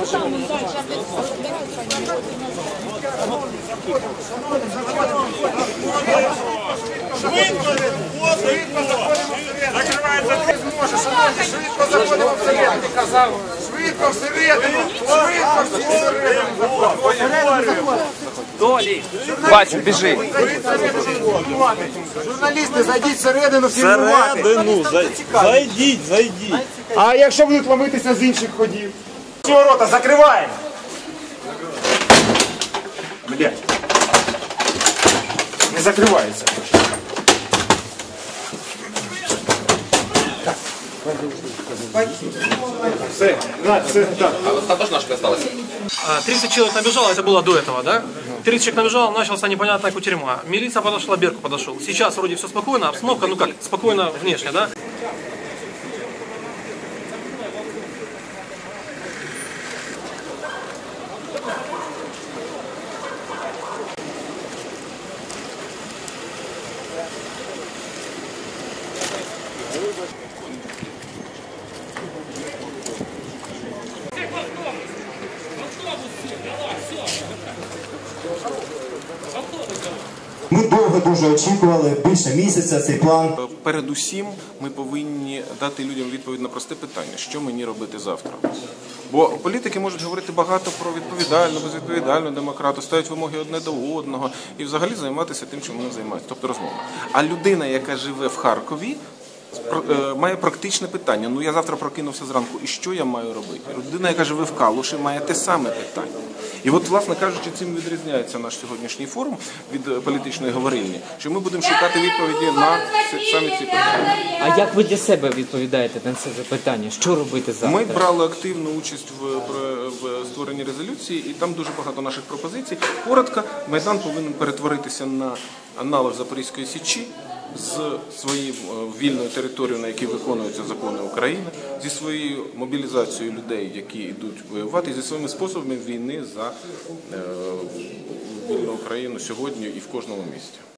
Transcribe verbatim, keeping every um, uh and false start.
Швидко, швидко заходимо всередину. Швидко заходимо всередину. Швидко всередину. Швидко всередину. Долі. Бачу, біжи. Журналісти, зайдіть всередину, фільмувати. Всередину, зайдіть, зайдіть. А якщо будуть ломитися з інших ходів? Ці ворота закриваємо. Блядь. Не закриваються. Все, на, все, так. Там тоже ножка осталась. тридцать человек набежало, это было до этого, да? тридцать человек набежало, начался непонятная кутерьма. Милиция подошла, Берку подошел. Сейчас вроде все спокойно, обстановка, ну как, спокойно внешне, да? Ми довго дуже очікували, більше місяця цей план. Передусім ми повинні дати людям відповідь на просте питання, що мені робити завтра. Бо політики можуть говорити багато про відповідальну, безвідповідальну демократію, ставити вимоги одне до одного і взагалі займатися тим, чим вони займаються, тобто розмова. А людина, яка живе в Харкові, має практичне питання. Ну, я завтра прокинувся зранку, і що я маю робити? Людина, яка живе в Калуші, має те саме питання. І от, власне кажучи, цим відрізняється наш сьогоднішній форум від політичної говорильні, що ми будемо шукати відповіді на самі ці питання. А як ви для себе відповідаєте на це запитання? Що робити завтра? Ми брали активну участь в, в створенні резолюції, і там дуже багато наших пропозицій. Коротко, Майдан повинен перетворитися на аналог Запорізької Січі, з своєю вільною територією, на якій виконуються закони України, зі своєю мобілізацією людей, які йдуть воювати, і зі своїми способами війни за вільну Україну сьогодні і в кожному місті.